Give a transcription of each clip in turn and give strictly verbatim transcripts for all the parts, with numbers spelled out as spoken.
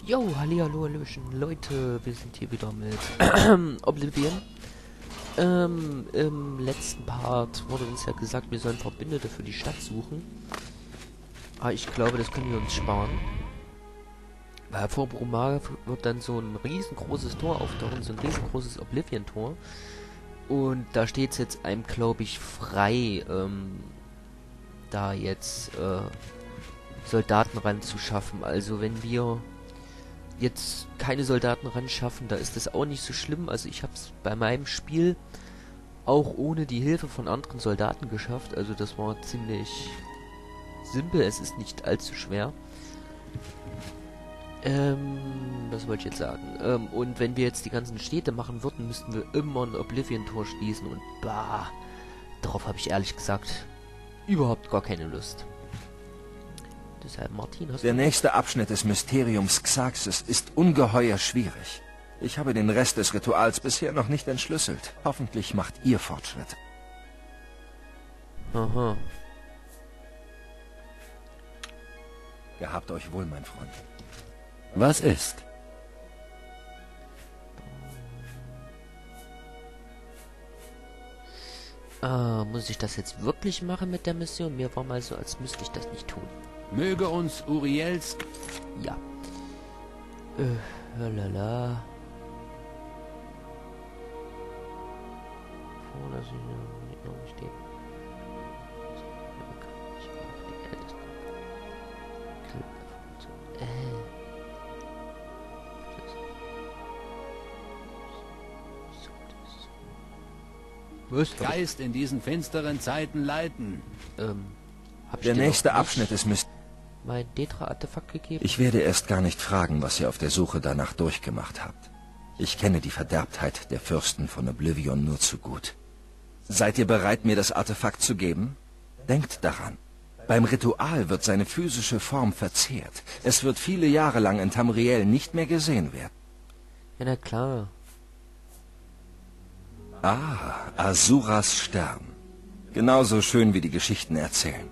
Jo, hallihallo, hallöchen, Leute, wir sind hier wieder mit Oblivion. Ähm, im letzten Part wurde uns ja gesagt, wir sollen Verbündete für die Stadt suchen. Aber ich glaube, das können wir uns sparen. Weil vor Brumar wird dann so ein riesengroßes Tor auftauchen, so ein riesengroßes Oblivion-Tor. Und da steht es jetzt einem, glaube ich, frei, ähm, da jetzt äh, Soldaten ranzuschaffen. Also wenn wir jetzt keine Soldaten ran schaffen, da ist das auch nicht so schlimm. Also ich habe es bei meinem Spiel auch ohne die Hilfe von anderen Soldaten geschafft. Also das war ziemlich simpel, es ist nicht allzu schwer. Ähm, was wollte ich jetzt sagen? Ähm, und wenn wir jetzt die ganzen Städte machen würden, müssten wir immer ein Oblivion-Tor schließen und bah, darauf habe ich ehrlich gesagt überhaupt gar keine Lust. Deshalb, Martin, hast Der du... nächste Abschnitt des Mysteriums Xaxis ist ungeheuer schwierig. Ich habe den Rest des Rituals bisher noch nicht entschlüsselt. Hoffentlich macht ihr Fortschritte. Aha. Gehabt euch wohl, mein Freund. Was ist? Äh, muss ich das jetzt wirklich machen mit der Mission? Mir war mal so, als müsste ich das nicht tun. Möge uns Uriels... Ja. Äh, lalala. Vor, dass ich nicht noch steht. Ich brauche die Ältesten. Äh. Was? Geist in diesen finsteren Zeiten leiten. Ähm, hab ich Der dir nächste noch nicht Abschnitt des Mysteriums... mein Detra-Artefakt gegeben? Ich werde erst gar nicht fragen, was ihr auf der Suche danach durchgemacht habt. Ich kenne die Verderbtheit der Fürsten von Oblivion nur zu gut. Seid ihr bereit, mir das Artefakt zu geben? Denkt daran. Beim Ritual wird seine physische Form verzehrt. Es wird viele Jahre lang in Tamriel nicht mehr gesehen werden. Ja, na klar. Ah, Asuras Stern. Genauso schön wie die Geschichten erzählen.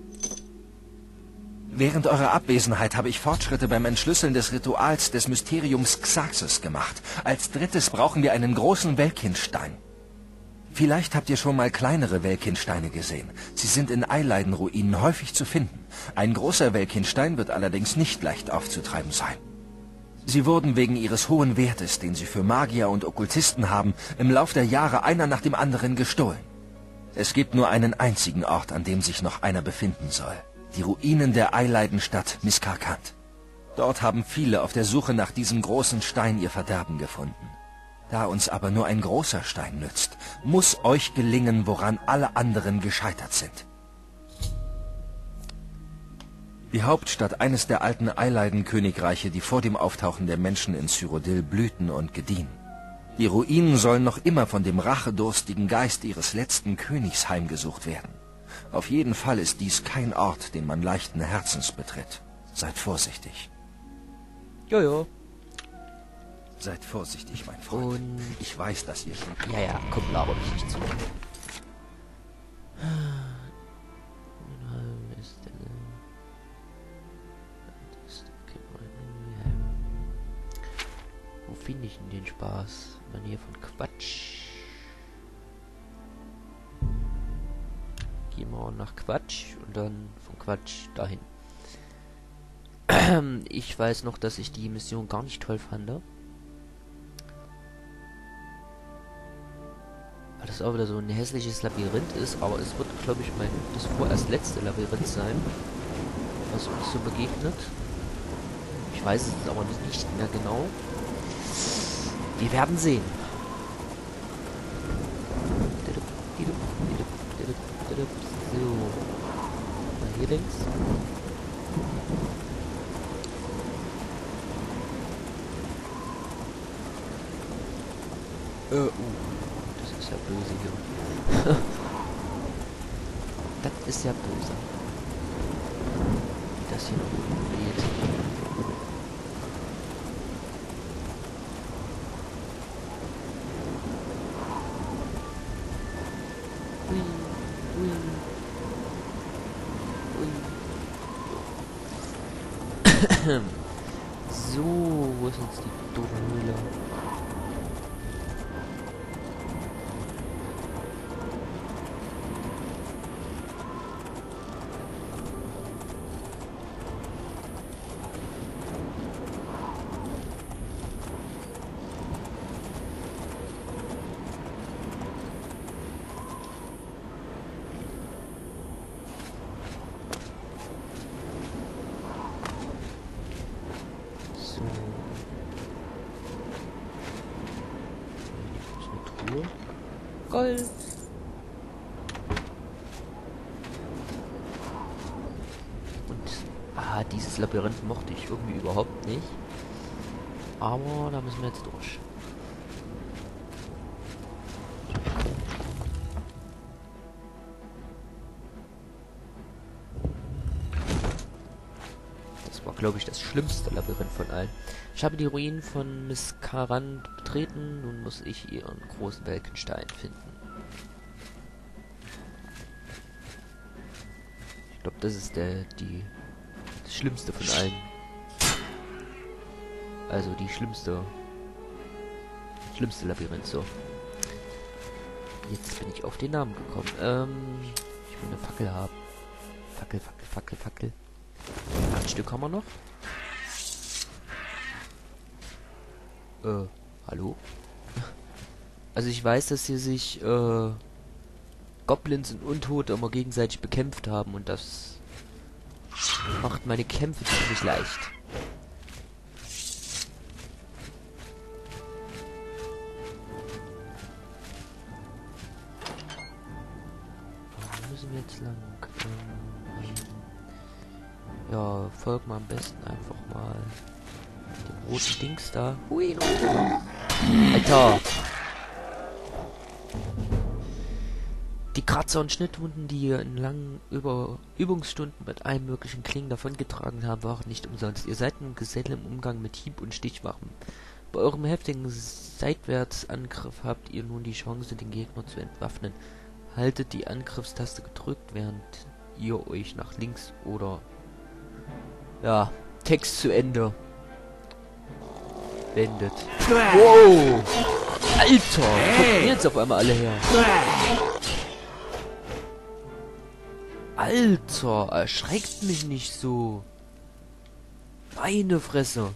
Während eurer Abwesenheit habe ich Fortschritte beim Entschlüsseln des Rituals des Mysteriums Xaxis gemacht. Als drittes brauchen wir einen großen Welkindstein. Vielleicht habt ihr schon mal kleinere Welkindsteine gesehen. Sie sind in Eileiden-Ruinen häufig zu finden. Ein großer Welkindstein wird allerdings nicht leicht aufzutreiben sein. Sie wurden wegen ihres hohen Wertes, den sie für Magier und Okkultisten haben, im Lauf der Jahre einer nach dem anderen gestohlen. Es gibt nur einen einzigen Ort, an dem sich noch einer befinden soll. Die Ruinen der Eileidenstadt Miskarkant. Dort haben viele auf der Suche nach diesem großen Stein ihr Verderben gefunden. Da uns aber nur ein großer Stein nützt, muss euch gelingen, woran alle anderen gescheitert sind. Die Hauptstadt eines der alten Eileiden-Königreiche, die vor dem Auftauchen der Menschen in Cyrodiil blühten und gediehen. Die Ruinen sollen noch immer von dem rachedurstigen Geist ihres letzten Königs heimgesucht werden. Auf jeden Fall ist dies kein Ort, den man leichten Herzens betritt. Seid vorsichtig. Jojo. Seid vorsichtig, mein Freund. Und... Ich weiß, dass ihr schon... Ja, ja, komm, laber mich nicht zu. Wo finde ich denn den Spaß? In der Nähe von Quatsch. Gehen wir nach Quatsch und dann von Quatsch dahin. Ich weiß noch, dass ich die Mission gar nicht toll fand. Weil das auch wieder so ein hässliches Labyrinth ist, aber es wird, glaube ich, mein das vorerst letzte Labyrinth sein, was uns so begegnet. Ich weiß es aber nicht mehr genau. Wir werden sehen. So. Mal hier links. Äh, uh, das ist ja böse hier. Das ist ja böse. Wie das hier noch geht. Ui, ui, ui. So, wo ist jetzt die doofe Höhle? So. Hier ist eine Truhe. Gold. Und ah, dieses Labyrinth mochte ich irgendwie überhaupt nicht. Aber da müssen wir jetzt durch. Das war, glaube ich, das schlimmste Labyrinth von allen. Ich habe die Ruinen von Miss Karan betreten. Nun muss ich ihren großen Welkenstein finden. Ich glaube, das ist der, die, das schlimmste von allen. Also die schlimmste, schlimmste Labyrinth, so. Jetzt bin ich auf den Namen gekommen. Ähm, ich will eine Fackel haben. Fackel, Fackel, Fackel, Fackel. Ein Stück haben wir noch. Äh, hallo? Also ich weiß, dass hier sich, äh, Goblins und Untote immer gegenseitig bekämpft haben und das macht meine Kämpfe ziemlich leicht. Wo müssen wir jetzt lang? Ähm, ja, folgen wir am besten einfach mal dem roten Dings da. Hui, Alter! Die Kratzer und Schnittwunden, die ihr in langen Über Übungsstunden mit allen möglichen Klingen davongetragen habt, waren nicht umsonst. Ihr seid nun Geselle im Umgang mit Hieb- und Stichwaffen. Bei eurem heftigen Seitwärtsangriff habt ihr nun die Chance, den Gegner zu entwaffnen. Haltet die Angriffstaste gedrückt, während ihr euch nach links oder... Ja, Text zu Ende wendet. Wow! Alter! Wo kommen jetzt auf einmal alle her? Alter, erschreckt mich nicht so. Meine Fresse.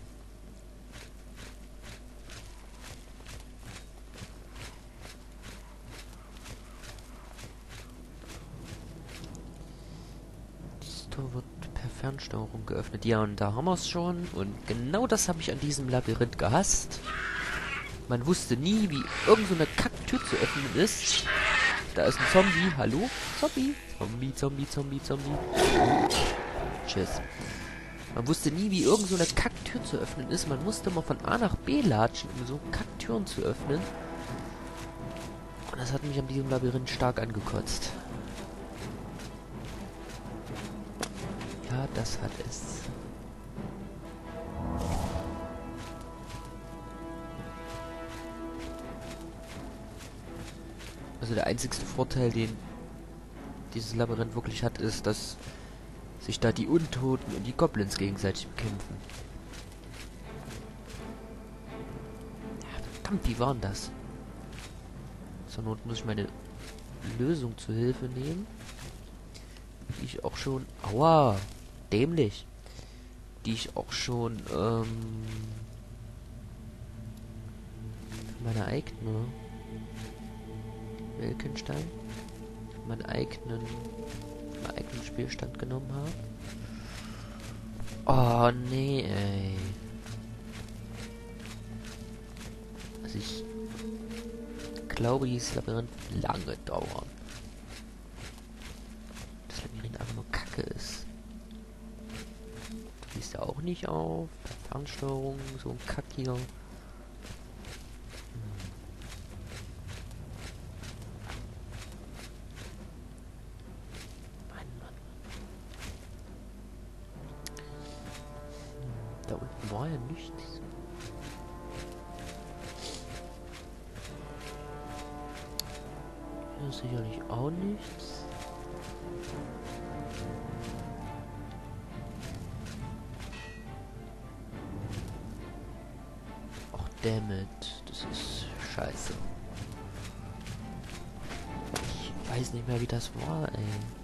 Das Tor wird per Fernsteuerung geöffnet. Ja, und da haben wir es schon. Und genau das habe ich an diesem Labyrinth gehasst. Man wusste nie, wie irgend so eine Kacktür zu öffnen ist. Da ist ein Zombie. Hallo? Zombie? Zombie, Zombie, Zombie, Zombie. Tschüss. Man wusste nie, wie irgend so eine Kacktür zu öffnen ist. Man musste immer von A nach B latschen, um so Kacktüren zu öffnen. Und das hat mich an diesem Labyrinth stark angekotzt. Ja, das hat es. Also der einzigste Vorteil, den dieses Labyrinth wirklich hat, ist, dass sich da die Untoten und die Goblins gegenseitig bekämpfen. Ja, verdammt, wie war denn das? Zur Not muss ich meine Lösung zu Hilfe nehmen. Die ich auch schon... Aua! Dämlich! Die ich auch schon, ähm... meine eigene... Welkenstein... meinen eigenen... meinen eigenen Spielstand genommen habe. Oh, nee, ey. Also ich glaube, dieses Labyrinth lange dauern. Das Labyrinth einfach nur Kacke ist. Du gehst ja auch nicht auf. Fernsteuerung, so ein Kack hier. Hm. Mann, Mann. Hm, da unten war ja nichts. Hier ist sicherlich auch nichts. Dammit, das ist scheiße. Ich weiß nicht mehr, wie das war, ey.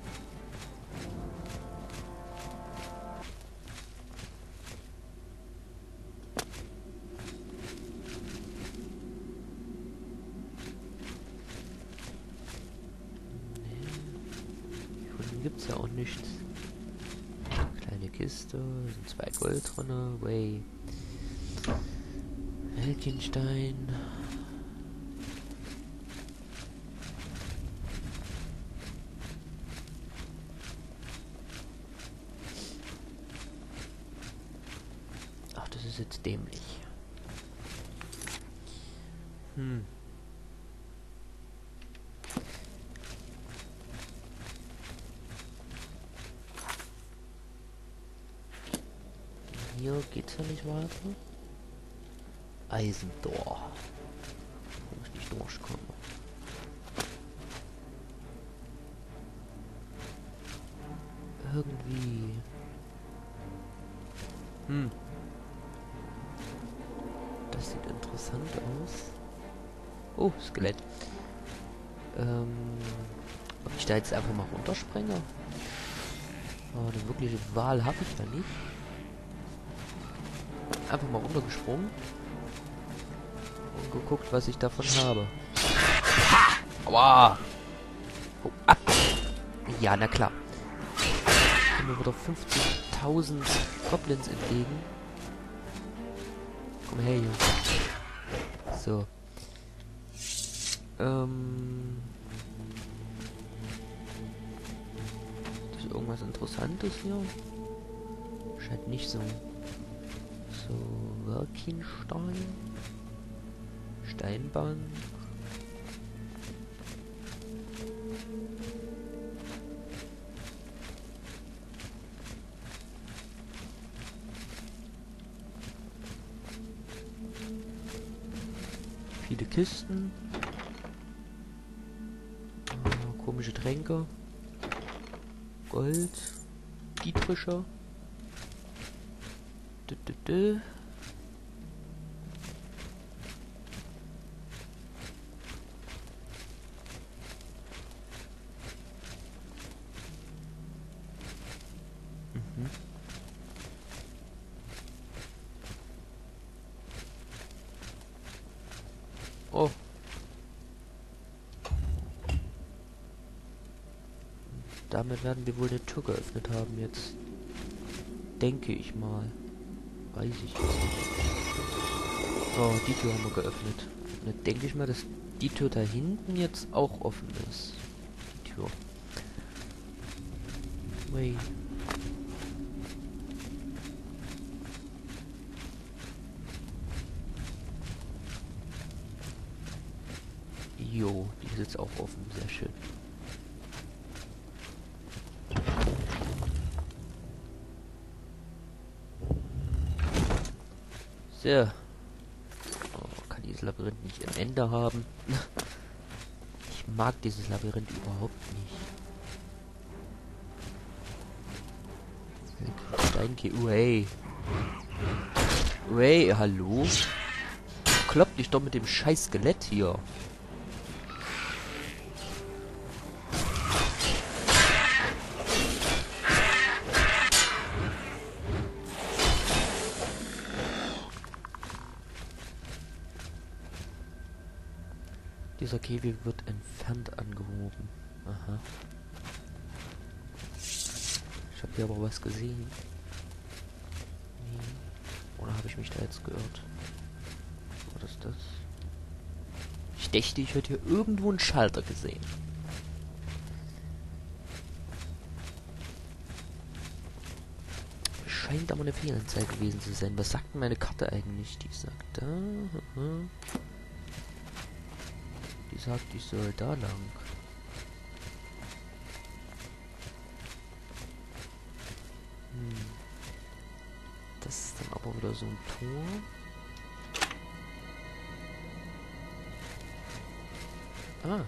Gibt's ja auch nichts. Kleine Kiste, sind zwei Gold drin, way. Welkenstein. Ach, das ist jetzt dämlich. Hm. Hier geht's ja nicht weiter. Eisentor. Wo ich nicht durchkomme. Irgendwie. Hm. Das sieht interessant aus. Oh, Skelett. Ähm, ob ich da jetzt einfach mal runterspringe? Oh, eine wirkliche Wahl habe ich da nicht. Einfach mal runtergesprungen und geguckt, was ich davon habe. Aua! Oh, ab! Ja, na klar. Kommen mir wieder fünfzigtausend Goblins entgegen. Komm her, Junge. So. Ähm. Ist irgendwas Interessantes hier? Scheint nicht so. So, Welkenstein. Steinbank. Viele Kisten. Äh, komische Tränke. Gold. Dietrischer. Dö, dö, dö. Mhm. Oh. Damit werden wir wohl eine Tür geöffnet haben jetzt. Denke ich mal. Weiß ich jetzt nicht. Oh, die Tür haben wir geöffnet. Dann denke ich mal, dass die Tür da hinten jetzt auch offen ist. Die Tür. Wait. Jo, die ist jetzt auch offen. Sehr schön. So. Oh, kann dieses Labyrinth nicht ein Ende haben? Ich mag dieses Labyrinth überhaupt nicht. Steinke, uey. Uey, hallo? Kloppt dich doch mit dem scheiß Skelett hier. Dieser Käfig wird entfernt angehoben. Aha. Ich habe hier aber was gesehen. Nee. Oder habe ich mich da jetzt geirrt? Was ist das? Ich dachte, ich hätte hier irgendwo einen Schalter gesehen. Scheint aber eine Fehlanzeige gewesen zu sein. Was sagt denn meine Karte eigentlich? Die sagt da... Uh-huh. Die sagt, ich soll da lang. Hm. Das ist dann aber wieder so ein Tor. Ah.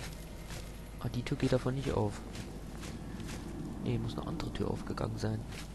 Ah, die Tür geht davon nicht auf. Nee, muss eine andere Tür aufgegangen sein.